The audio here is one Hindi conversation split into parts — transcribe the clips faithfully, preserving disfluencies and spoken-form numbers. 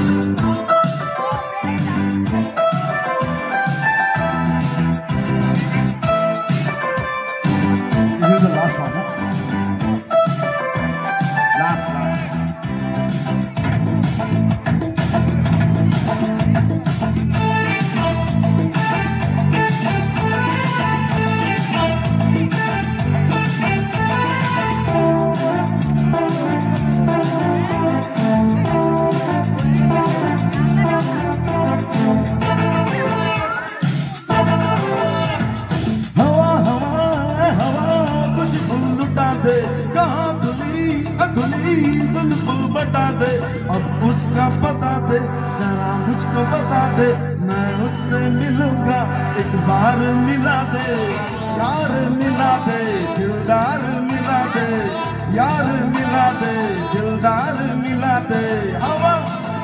कहाँ खुली अखुली जुल्फ बता दे, अब उसका पता दे, जरा मुझको बता दे, मैं उससे मिलूंगा एक बार मिला दे, यार मिला दे, दिलदार मिला दे, यार मिला दे, दिलदार मिला दे। हवा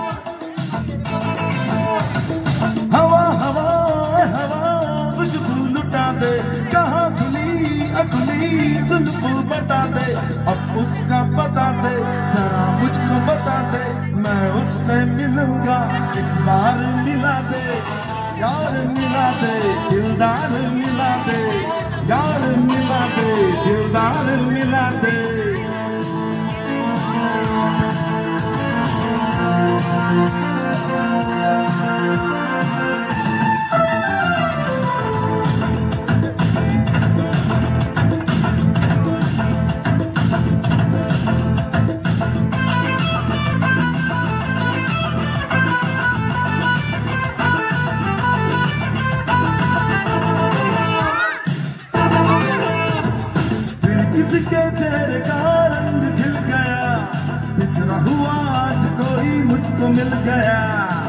हवा हवा हवा खुशबू लुटा दे, कहाँ खुली अखुली जुल्फ बता दे, अब उसका पता दे, जरा मुझको बता दे, मैं उससे मिलूंगा एक बार मिला दे, यार मिला दे, दिलदार मिला दे, यार मिला दे, दिलदार मिला दे। किसके चेहरे का रंग खिल गया, बिछड़ा हुआ आज कोई मुझको मिल गया।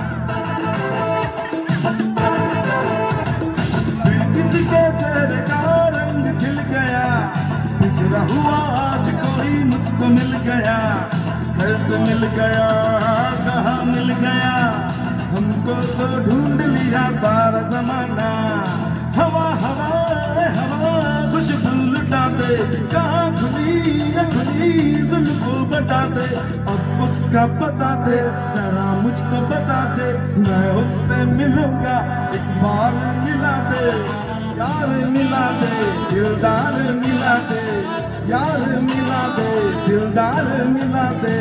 किसके चेहरे का रंग खिल गया, बिछड़ा हुआ आज कोई मुझको मिल गया। कैसे मिल गया, कहाँ मिल गया, हमको तो ढूंढ लिया सारा जमाना। हवा हवा हवा खुशबू लुटा दे, कहाँ खुली खुली जुल्फ बता दे, अब उसका पता दे, जरा मुझको बता दे, मैं उससे मिलूंगा एक बार मिला दे, यार मिला दे, दिलदार मिला दे, यार मिला दे, दिलदार मिला दे।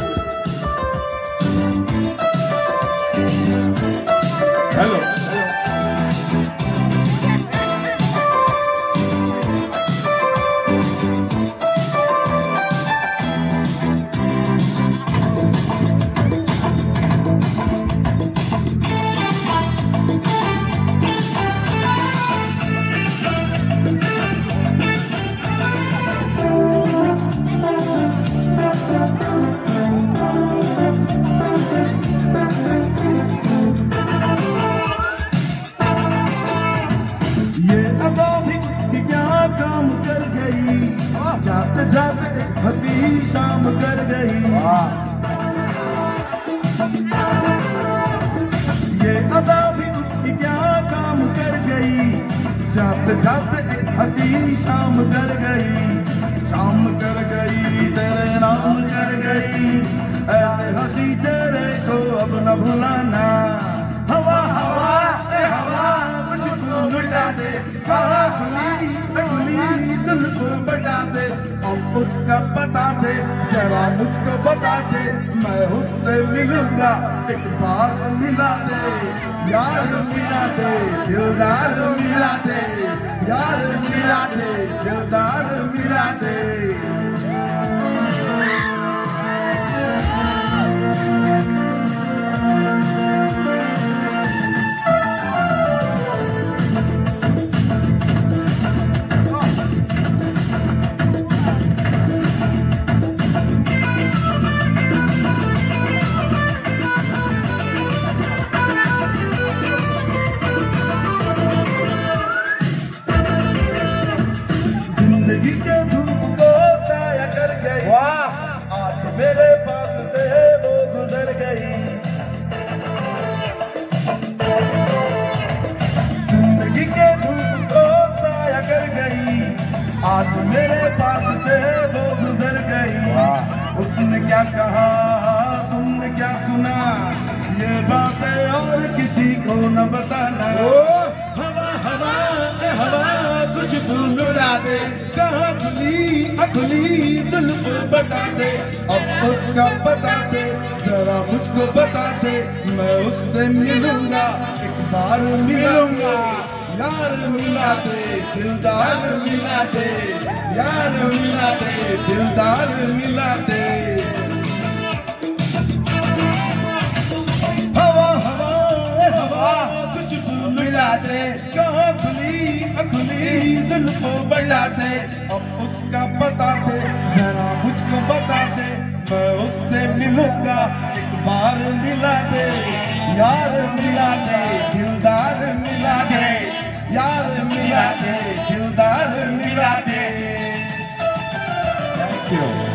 हेलो जाते जाते हंसी शाम कर गई, ये अदा भी उसकी क्या काम कर गई। जाते जाते हंसी शाम कर गई, शाम कर गई, तेरे नाम कर गई, ऐसे हंसी चेहरे को अब न भुलाना। हवा हवा हवा मुझको लुटा दे, कहाँ खुली खुली जुल्फ बता दे, अब उसका बता दे, जरा मुझको बता दे, मैं उससे मिलूंगा एक बार मिला दे, यार मिला दे, दिलदार मिला दे, यार मिला दे, दिलदार मिला दे। जिंदगी के धूप को ये बातें और किसी को न बताना। हवा हवा ए हवा कुछ भूल मिला दे, कहाँ खुली अखुली जुल्फ बता दे, अब उसका बता दे, जरा मुझको बता दे, मैं उससे मिलूंगा, एक बार मिलूंगा। यार मिला दे, दिलदार मिला दे, यार मिला दे, दिलदार मिला दे। हवा हवा ए हवा कुछ मिला दे, कहाँ खुली अखुली जुल्फ बढ़ा दे, अब उसका बता दे, जरा मुझको बता दे, मैं उससे मिलूंगा, एक बार मिला दे, यार मिला दे, दिलदार मिला दे, यार मिला दे, दिलदार मिला दे। Thank you.